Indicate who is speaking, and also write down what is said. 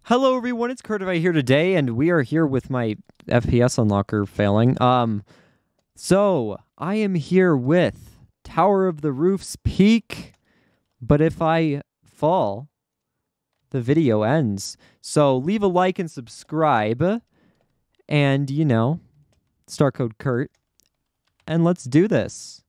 Speaker 1: Hello everyone, it's Curtified here today, and we are here with my FPS unlocker failing. So I am here with Tower of the Roof's Pique, but if I fall, the video ends. So leave a like and subscribe, and star code Kurt, and let's do this.